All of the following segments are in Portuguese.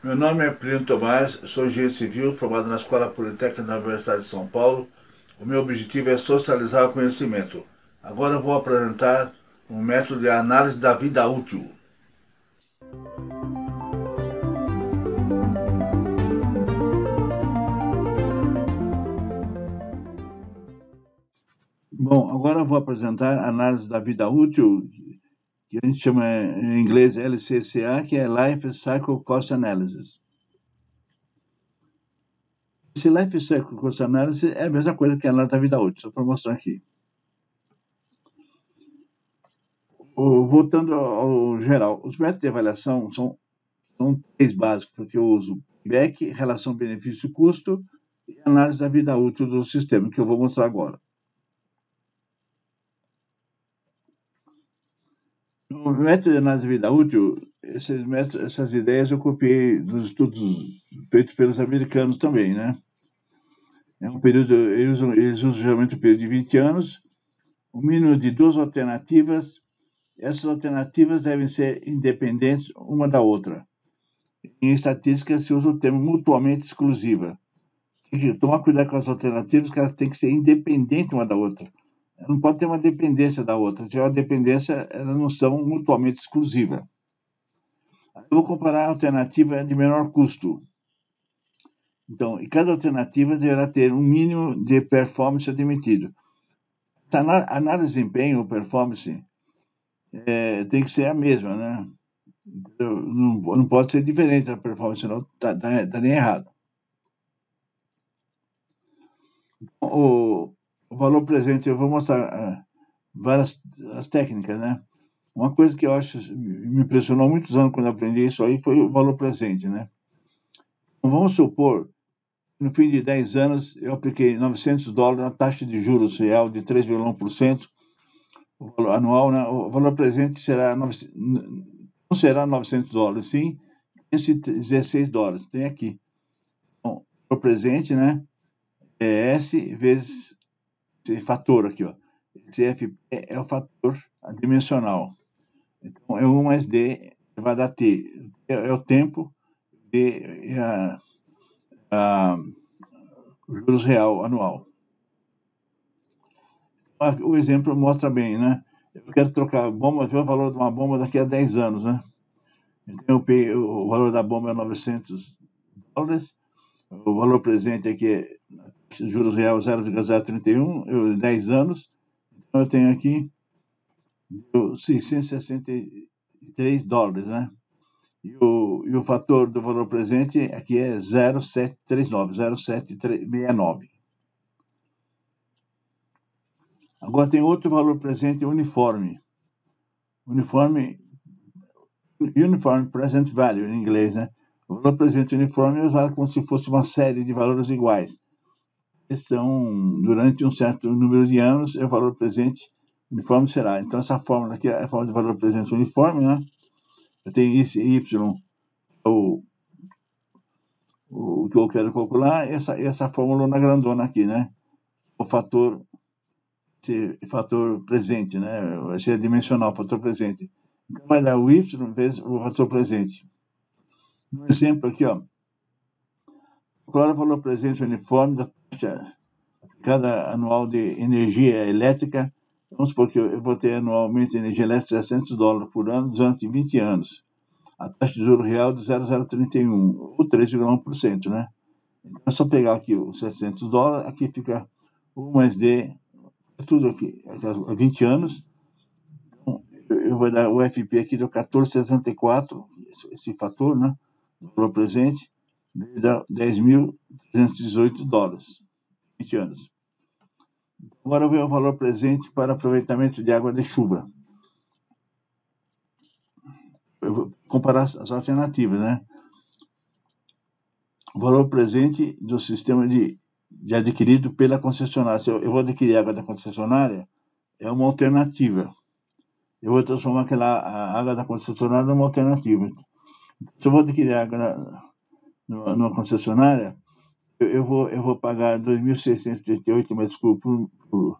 Meu nome é Plínio Tomás, sou engenheiro civil formado na Escola Politécnica da Universidade de São Paulo. O meu objetivo é socializar o conhecimento. Agora eu vou apresentar um método de análise da vida útil. Bom, agora eu vou apresentar a análise da vida útil, que a gente chama em inglês LCCA, que é Life Cycle Cost Analysis. Esse Life Cycle Cost Analysis é a mesma coisa que a análise da vida útil, só para mostrar aqui. Voltando ao geral, os métodos de avaliação são três básicos que eu uso: payback, relação benefício-custo e análise da vida útil do sistema, que eu vou mostrar agora. O método de análise da vida útil, essas ideias eu copiei dos estudos feitos pelos americanos também, né? É um período, eles usam geralmente um período de 20 anos, um mínimo de duas alternativas. Essas alternativas devem ser independentes uma da outra. Em estatística se usa o termo mutuamente exclusiva. Tem que tomar cuidado com as alternativas, que elas têm que ser independentes uma da outra. Não pode ter uma dependência da outra. Se tiver uma dependência, elas não são mutuamente exclusivas. Eu vou comparar a alternativa de menor custo. Então, e cada alternativa deverá ter um mínimo de performance admitido. A análise de desempenho ou performance tem que ser a mesma, né? Não pode ser diferente da performance, senão estaria errado. O valor presente, eu vou mostrar várias as técnicas, né? Uma coisa que eu acho me impressionou há muitos anos quando eu aprendi isso aí foi o valor presente, né? Então, vamos supor, no fim de 10 anos, eu apliquei $900 na taxa de juros real de 3,1%, o valor anual, né? O valor presente não será $900, sim $16. Tem aqui. Então, o valor presente, né? É S vezes esse fator aqui, ó. Esse FP é o fator dimensional. Então, é 1 mais D vai dar T. É o tempo de o juros real anual. O exemplo mostra bem, né? Eu quero trocar bomba, ver o valor de uma bomba daqui a 10 anos, né? Então, o valor da bomba é $900. O valor presente aqui é juros real 0,031, 10 anos. Então, eu tenho aqui $663, né? E o fator do valor presente aqui é 0,739, 0,769. Agora tem outro valor presente uniforme. Uniforme present value em inglês, né? O valor presente uniforme é usado como se fosse uma série de valores iguais. Eles são, durante um certo número de anos, o valor presente uniforme será. Então, essa fórmula aqui é a fórmula de valor presente uniforme, né? Eu tenho esse Y, o que eu quero calcular, essa fórmula na grandona aqui, né? O fator presente, né? Vai ser dimensional, fator presente. Então, vai dar o Y vezes o fator presente. Um exemplo aqui, ó. Calcular o valor presente uniforme da taxa cada anual de energia elétrica. Vamos supor que eu vou ter anualmente energia elétrica de $600 por ano durante 20 anos. A taxa de juros real de 0,031, ou 3,1%, né? Então, é só pegar aqui os $700, aqui fica 1 mais D, tudo aqui, 20 anos. Então, eu vou dar o FP aqui do 14,74, esse fator, né? O valor presente, dá $10.318, 20 anos. Agora eu vejo o valor presente para aproveitamento de água de chuva. Eu vou comparar as alternativas, né? O valor presente do sistema de adquirido pela concessionária. Se eu vou adquirir água da concessionária, é uma alternativa. Eu vou transformar a água da concessionária numa alternativa. Se eu vou adquirir água numa concessionária, eu vou pagar 2.638, mas desculpa, por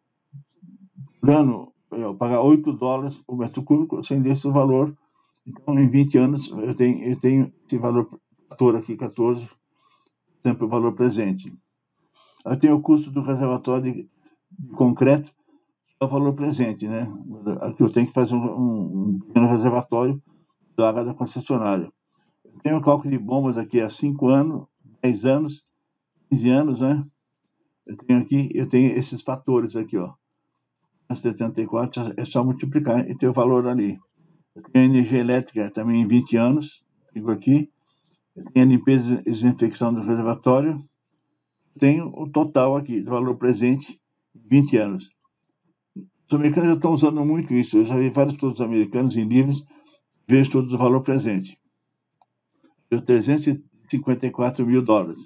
ano, eu pagar $8 por metro cúbico, sem desse valor. Então, em 20 anos, eu tenho esse valor fator aqui 14, sempre o valor presente. Aí tem o custo do reservatório de concreto, é o valor presente, né? Aqui eu tenho que fazer um pequeno reservatório da água da concessionária. Eu tenho o cálculo de bombas aqui há 5 anos, 10 anos, 15 anos, né? Eu tenho esses fatores aqui, ó. 74, é só multiplicar e ter o valor ali. Eu tenho a energia elétrica também em 20 anos, fico aqui. Eu tenho a limpeza e desinfecção do reservatório. Tenho o total aqui, do valor presente, 20 anos. Os americanos já estão usando muito isso. Eu já vi vários produtos americanos em livros, vejo todos o valor presente. Deu 354 mil dólares.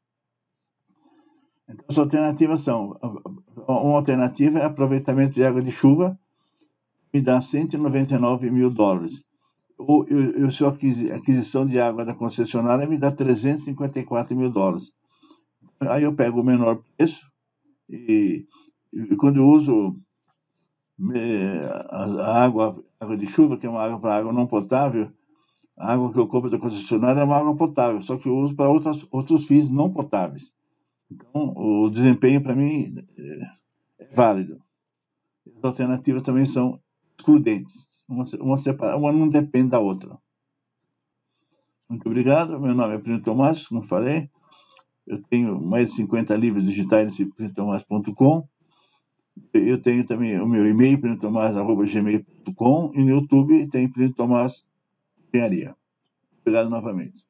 Então, as alternativas são: uma alternativa é aproveitamento de água de chuva, me dá 199 mil dólares. Ou se a aquisição de água da concessionária me dá 354 mil dólares. Aí eu pego o menor preço e quando eu uso a água de chuva, que é uma água para água não potável, a água que eu compro da concessionária é uma água potável, só que eu uso para outros fins não potáveis. Então, o desempenho para mim é válido. As alternativas também são excludentes. Uma não depende da outra. Muito obrigado. Meu nome é Plínio Tomás, como falei. Eu tenho mais de 50 livros digitais nesse pliniotomás.com. Eu tenho também o meu e-mail, pliniotomás@gmail.com, e no YouTube tem Plínio Tomás Engenharia. Obrigado novamente.